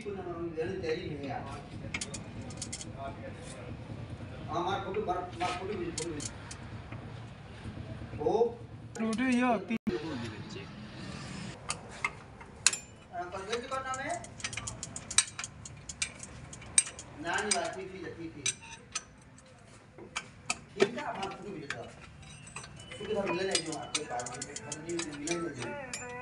इसको ना देने तैयारी नहीं है हमारा फोटो मार फोटो ओ रोटी ये आती कंप्लेंट करना है नानी बात ठीक है हमारा फोटो भी लेता सुबह मिलने नहीं जो आपके पास मिलने नहीं